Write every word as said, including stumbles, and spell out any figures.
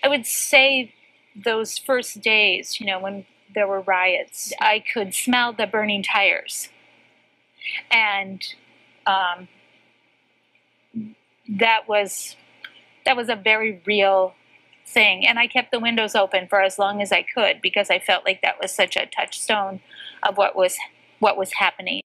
I would say those first days, you know, when there were riots, I could smell the burning tires. And um, that was that was a very real thing. And I kept the windows open for as long as I could because I felt like that was such a touchstone of what was what was happening.